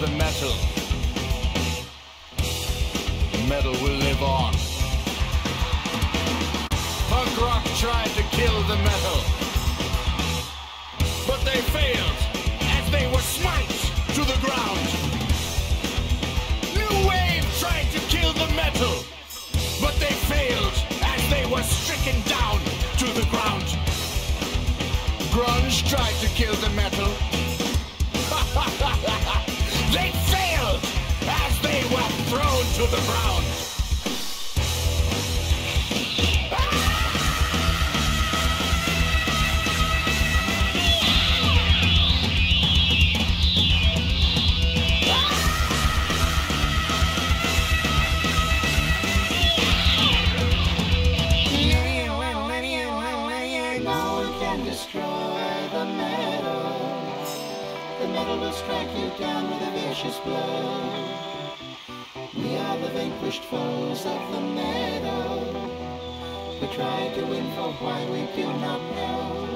the metal, metal will live on. Punk rock tried to kill the metal, but they failed as they were smite to the ground. New wave tried to kill the metal, but they failed as they were stricken down to the ground. Grunge tried to kill the metal. They failed as they were thrown to the ground. Destroy the metal. The metal will strike you down with a vicious blow. We are the vanquished foes of the metal. We try to win for why we do not know.